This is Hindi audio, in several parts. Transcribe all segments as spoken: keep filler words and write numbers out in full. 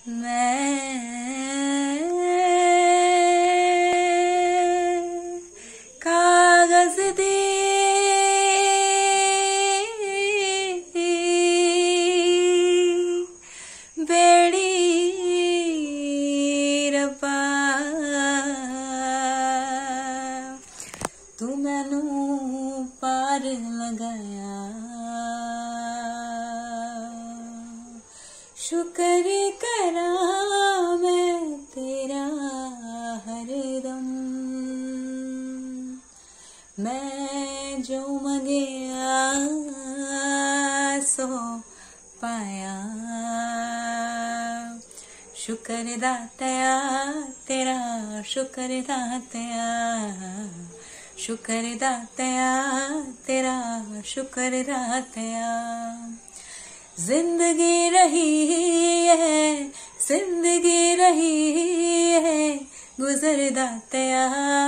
मैं कागज दी बेड़ी रब्बा तू मैनू पार लगाया शुक्र करा मैं तेरा हरदम मैं जो मंगया सो पाया शुक्र दातया तेरा शुक्र दातया शुक्र दातया तेरा शुक्र दातया जिंदगी रही है जिंदगी रही है गुजर दातया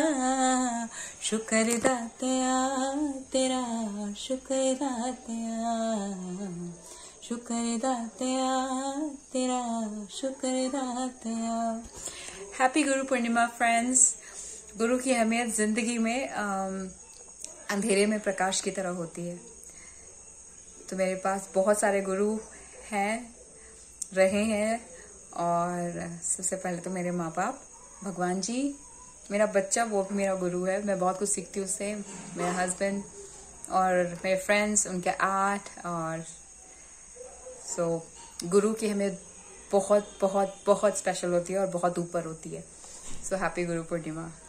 शुक्र दातया तेरा शुक्र दातया शुक्र दातया तेरा शुक्र दातया। Happy Guru Purnima friends. गुरु की अहमियत जिंदगी में अंधेरे में प्रकाश की तरह होती है। तो मेरे पास बहुत सारे गुरु हैं, रहे हैं, और सबसे पहले तो मेरे माँ बाप, भगवान जी, मेरा बच्चा वो भी मेरा गुरु है। मैं बहुत कुछ सीखती हूँ उससे। मेरे हस्बैंड और मेरे फ्रेंड्स, उनके आर्ट, और सो so, गुरु की हमें बहुत बहुत बहुत स्पेशल होती है और बहुत ऊपर होती है। So happy Guru Purnima.